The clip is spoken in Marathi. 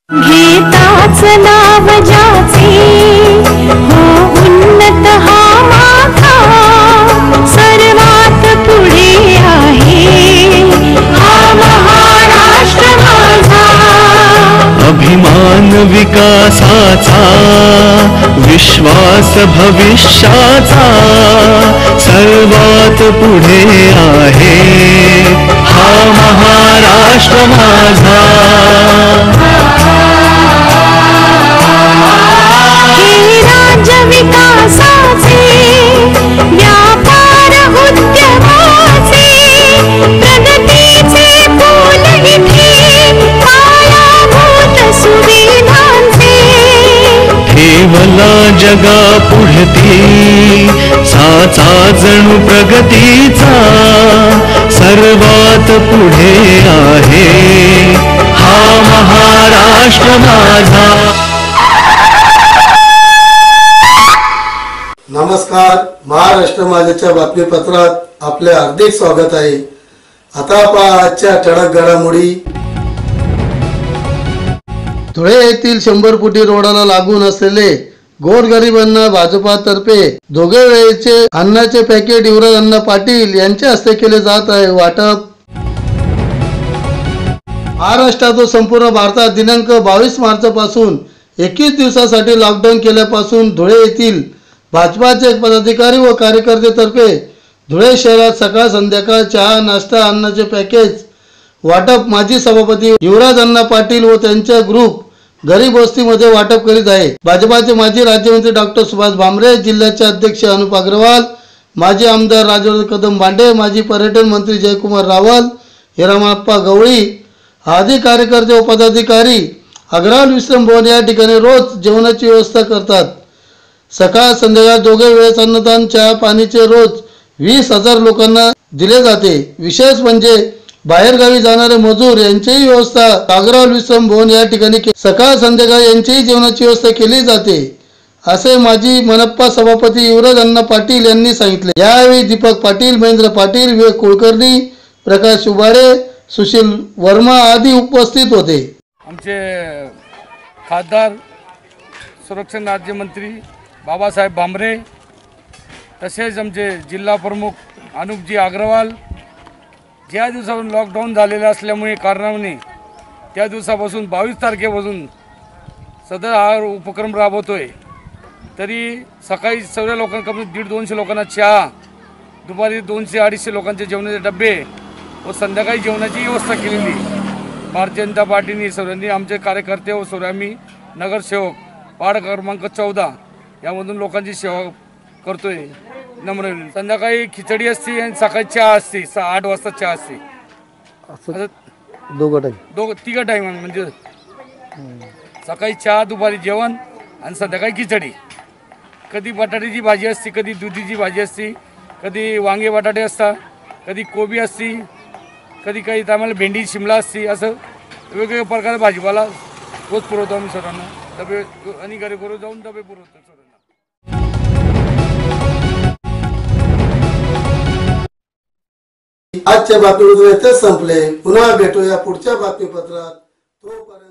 घेताच नाव ज्याचे हो उन्नत हा माथा सर्वात पुढे आहे हा महाराष्ट्र माझा। अभिमान विकासाचा विश्वास भविष्याचा सर्वात पुढे आहे हा महाराष्ट्र माझा। हे राज्य विकासाचे व्यापार उद्यमाचे प्रगतीचे फूल इथे पायाभूत सुविधांचे ठेवला जगा पुढती साचा जणू प्रगतीचा सर्वात पुढे आहे हा महाराष्ट्र माझा। नमस्कार, महाराष्ट्र माझ्याच्या बातमीपत्रात आपले हार्दिक स्वागत आहे। आता पहा आजच्या ठळक घडामोडी। धुळे येथील 100 फुटी रोडाला लागून असलेले गोरगरिबांना भाजपातर्फे दोघे वेळेचे अन्नाचे पॅकेट युवराज अण्णा पाटील यांच्या हस्ते केले जात आहे वाटप। महाराष्ट्रात व संपूर्ण भारतात दिनांक 22 मार्च पासून 21 दिवसासाठी लॉकडाऊन केल्यापासून धुळे येथील भाजपाचे पदाधिकारी व कार्यकर्तेतर्फे धुळे शहरात सकाळ संध्याकाळ चहा नाश्ता अन्नाचे पॅकेज वाटप माजी सभापती युवराज अण्णा पाटील व त्यांचा ग्रुप गरीब वस्तीमध्ये वाटप करीत आहे। भाजपाचे माजी राज्यमंत्री डॉक्टर सुभाष भामरे, जिल्ह्याचे अध्यक्ष अनुप अग्रवाल, माजी आमदार राजवर्धन कदम बांडे, माजी पर्यटन मंत्री जयकुमार रावल, हिरामप्पा गवळी आदी कार्यकर्ते व पदाधिकारी अग्रवाल विश्राम भवन या ठिकाणी रोज जेवणाची व्यवस्था करतात। सकाळ संध्याकाळ दोघे वेळेस अन्नदान चहा पाणीचे रोज 20,000 लोकांना दिले जाते। विशेष म्हणजे बाहेरगावी जाणारे मजूर यांचीही व्यवस्था अग्रवाल विश्राम भवन या ठिकाणी सकाळ संध्याकाळ यांचीही जेवणाची व्यवस्था केली जाते असे माजी मनपा सभापती युवराज अण्णा पाटील यांनी सांगितले। यावेळी दीपक पाटील, महेंद्र पाटील, विवेक कुलकर्णी, प्रकाश उबाळे, सुशील वर्मा आदी उपस्थित होते। आमचे खासदार संरक्षण राज्यमंत्री बाबासाहेब भामरे तसेच आमचे जिल्हा प्रमुख अनुपजी अग्रवाल ज्या दिवसापासून लॉकडाऊन झालेलं असल्यामुळे कारणाने त्या दिवसापासून 22 तारखेपासून सदर हा उपक्रम राबवतोय। तरी सकाळी सगळ्या लोकांकडून 150-200 लोकांना चहा, दुपारी 200-250 लोकांचे जेवणाचे डबे व संध्याकाळी जेवणाची व्यवस्था केलेली। भारतीय जनता पार्टीने सर्वांनी आमचे कार्यकर्ते व सर्व आम्ही नगरसेवक वार्ड क्रमांक 14 यामधून लोकांची सेवा करतोय नम्र। संध्याकाळी खिचडी असते आणि सकाळी चहा असते, 8 वाजता चहा असते। तिघा टाईम म्हणजे सकाळी चहा, दुपारी जेवण आणि संध्याकाळी खिचडी। कधी बटाट्याची भाजी असते, कधी दुधीची भाजी असते, कधी वांगे बटाटे असतात, कधी कोबी असते, कधी काही टायमाला भेंडी शिमला असते। असं वेगवेगळ्या प्रकारे भाजीपाला रोज पुरवतो आम्ही सर्वांना डबे आणि घरी घरी जाऊन डबे पुरवतो सर्वांना। आजच्या बातमीपत्र इथेच संपले। पुन्हा भेटूया पुढच्या बातमीपत्रात। तोपर्यंत